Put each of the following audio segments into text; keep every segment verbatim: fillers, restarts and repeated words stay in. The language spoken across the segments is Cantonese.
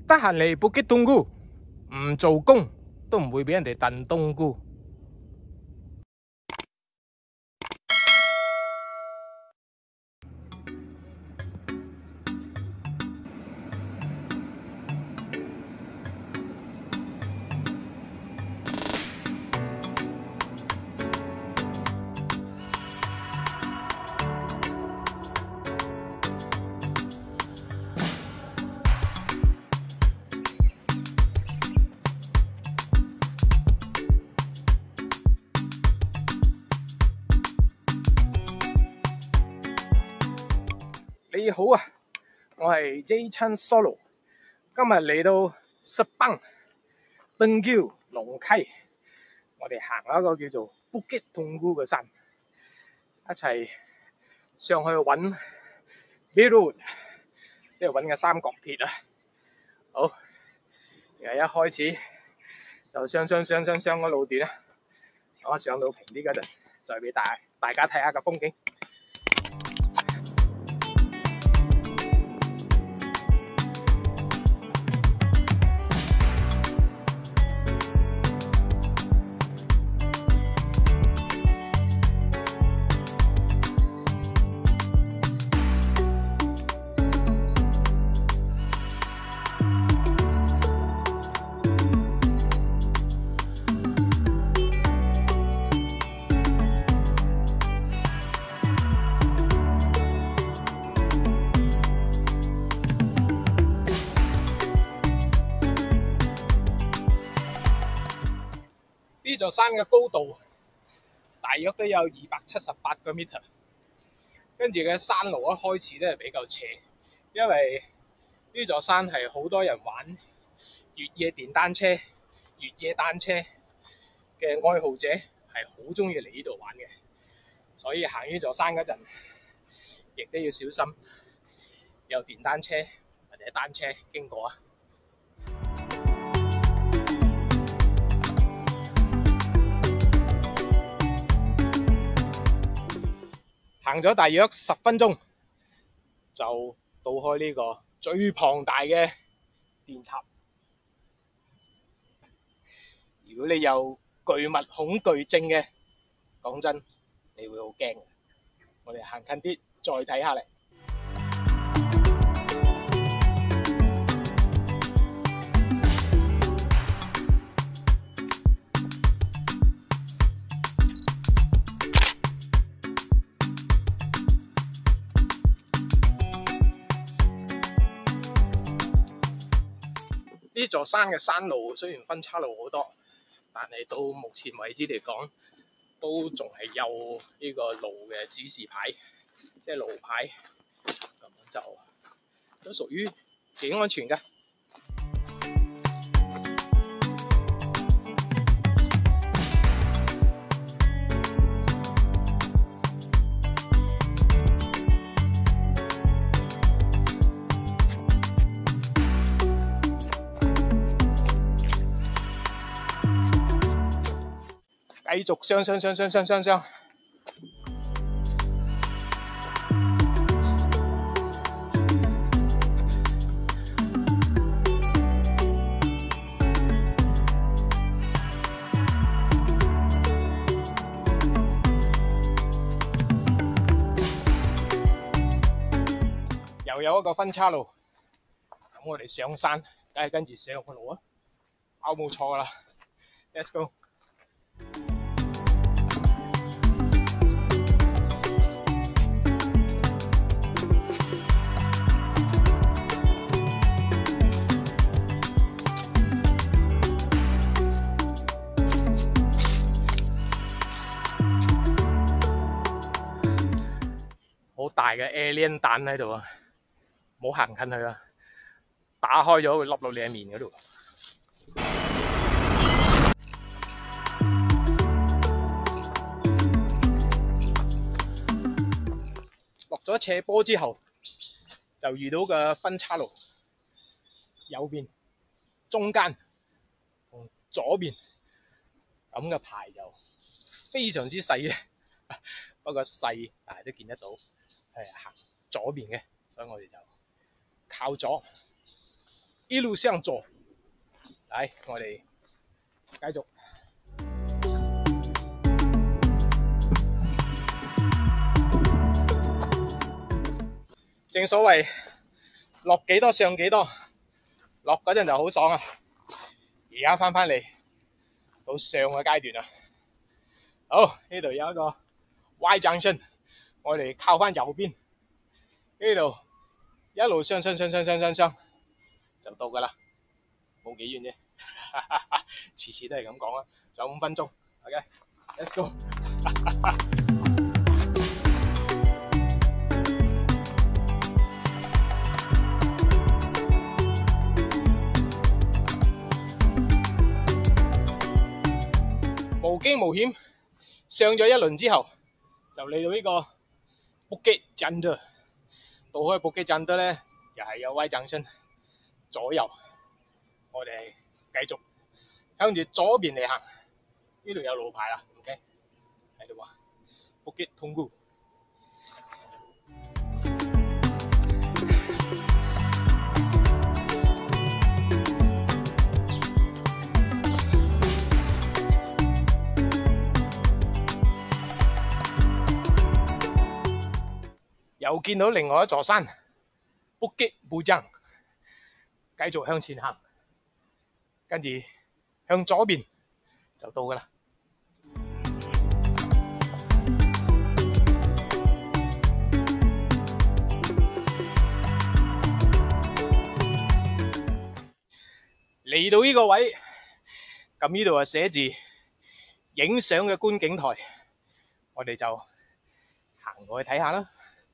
得閒嚟布吉冬菇，唔做工都唔會俾人哋燉冬菇。你好啊，我係 J 親 Solo， 今日嚟到石崩登嬌龍溪，我哋行一個叫做布吉冬菇嘅山，一齊上去揾 B Road， 即係揾個三角鐵啊！好，而家一開始就上上上上上個路段啊，我上到平啲嗰陣，再俾大大家睇下個風景。呢座山嘅高度大約都有二百七十八個 meter， 跟住嘅山路一開始咧比較斜，因為呢座山係好多人玩越野電單車、越野單車嘅愛好者係好中意嚟呢度玩嘅，所以行呢座山嗰陣亦都要小心有電單車或者單車經過啊！行咗大約十分鐘，就到開呢個最龐大嘅電塔。如果你有巨物恐懼症嘅，講真，你會好驚。我哋行近啲，再睇下嚟。呢座山嘅山路雖然分岔路好多，但係到目前為止嚟講，都仲係有呢個路嘅指示牌，即係路牌，咁就都屬於幾安全嘅。繼續上上上上上上上，又有一個分岔路，咁我哋上山，梗係跟住上個路啊，包冇錯噶啦 ，Let's go！好大嘅 alien 蛋喺度啊！唔好行近佢啊！打開咗會凹落你嘅面嗰度。落咗斜坡之後，就遇到個分岔路，右邊、中間同左邊咁嘅排就非常之細嘅，不過細但係都見得到係行左邊嘅，所以我哋就靠左一路向左。嚟，我哋繼續。正所謂落幾多上幾多，落嗰陣就好爽啊！而家翻返嚟到上嘅階段啦。好，呢度有一個 Y junction， 我哋靠翻右邊，呢度一路上上上上上上上就到噶啦，冇幾遠啫。次次都係咁講啦，仲有五分鐘。OK，let's go。無驚無險上咗一輪之後，就嚟到呢個 Bukit Janda。到開 Bukit Janda 咧，又係有 Y junction左右，我哋繼續向住左邊嚟行。呢度有路牌啦 ，OK， 喺度喎 Bukit Tunggu。又見到另外一座山 Bukit Bujang， 繼續向前行，跟住向左邊就到噶啦。嚟到呢個位，咁呢度啊寫住影相嘅觀景台，我哋就行過去睇下啦。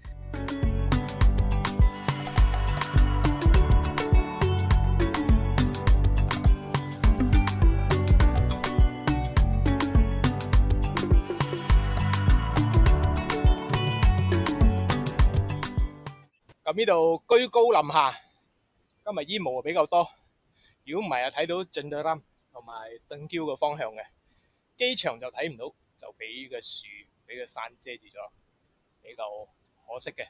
咁呢度居高臨下，今日煙霧比較多。如果唔係啊，睇到Cenderam同埋Tengkiu嘅方向嘅，機場就睇唔到，就俾個樹、俾個山遮住咗，比較可惜嘅。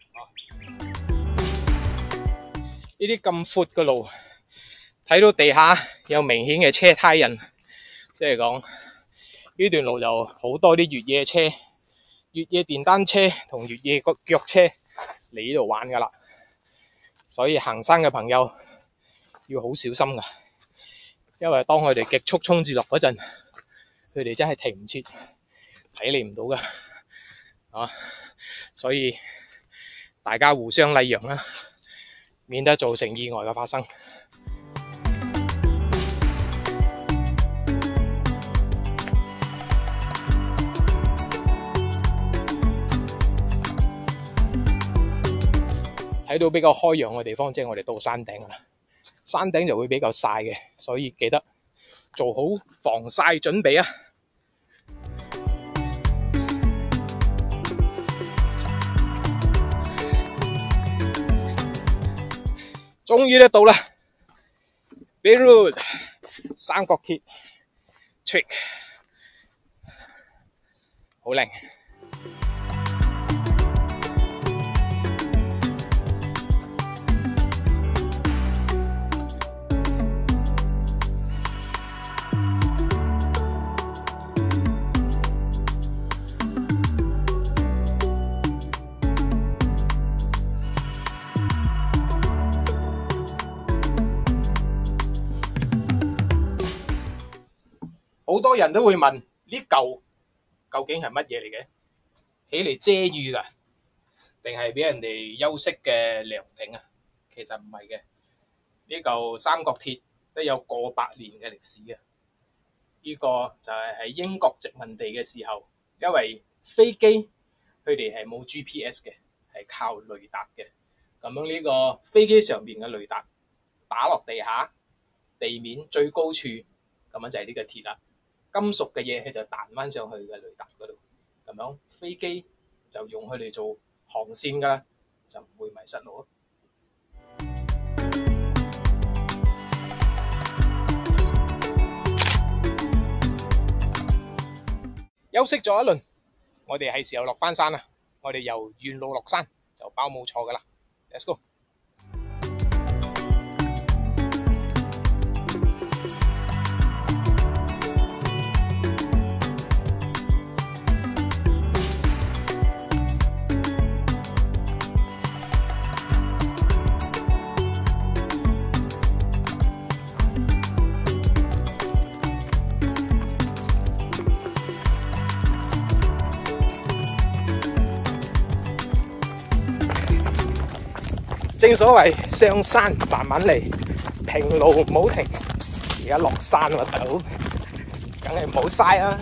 呢啲咁闊嘅路，睇到地下有明顯嘅車胎印，即係講呢段路就好多啲越野車、越野電單車同越野個腳車嚟呢度玩噶啦，所以行山嘅朋友要好小心噶，因為當佢哋極速衝住落嗰陣，佢哋真係停唔切，睇你唔到噶，啊！所以大家互相禮讓啦，免得造成意外嘅發生。睇到比較開揚嘅地方，即係我哋到山頂啦。山頂就會比較曬嘅，所以記得做好防曬準備啊！終於都到啦 ，Beirut 三角鐵 Trick 好靚。好多人都會問呢嚿究竟係乜嘢嚟嘅？起嚟遮雨㗎，定係俾人哋休息嘅涼亭啊？其實唔係嘅，呢嚿三角鐵都有過百年嘅歷史嘅。呢個就係喺英國殖民地嘅時候，因為飛機佢哋係冇 G P S 嘅，係靠雷達嘅。咁樣呢個飛機上邊嘅雷達打落地下地面最高處，咁樣就係呢個鐵啦。金屬嘅嘢佢就彈翻上去嘅雷達嗰度，咁樣飛機就用佢嚟做航線噶啦，就唔會迷失路。休息咗一輪，我哋係時候落翻山啦。我哋由原路落山就包冇錯噶啦。Let's go！ 正所謂上山慢慢嚟，平路唔好停。而家落山喎，大佬，梗係唔好嘥啦。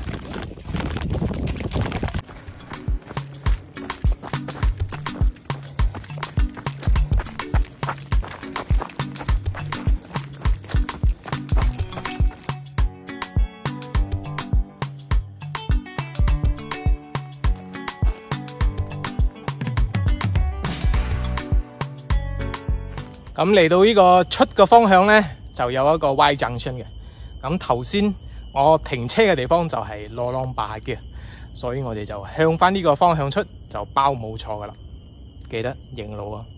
咁嚟到呢個出嘅方向呢，就有一個 Y junction 嘅。咁頭先我停車嘅地方就係羅浪壩嘅，所以我哋就向翻呢個方向出，就包冇錯噶啦。記得認路啊！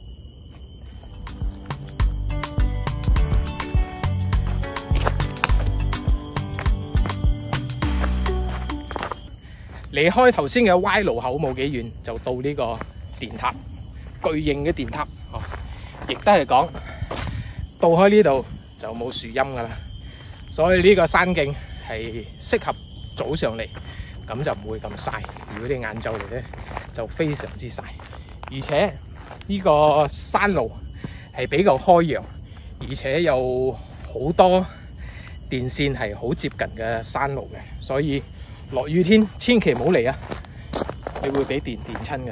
離開頭先嘅 Y 路口冇幾遠，就到呢個電塔，巨型嘅電塔。哦，亦都係講到開呢度就冇樹蔭噶啦，所以呢個山徑係適合早上嚟，咁就唔會咁曬。如果你晏晝嚟咧，就非常之曬。而且呢個山路係比較開揚，而且有好多電線係好接近嘅山路嘅，所以落雨天千祈唔好嚟啊！你會俾電電親嘅。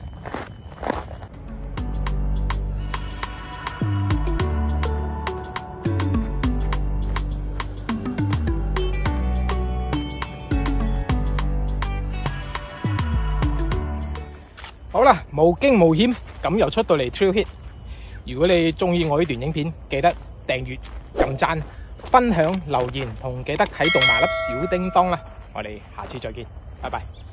好啦，無驚無險咁又出到嚟 Trail Hit。如果你中意我呢段影片，記得訂閱、撳讚、分享、留言同記得啟動埋粒小叮當啦。我哋下次再見，拜拜。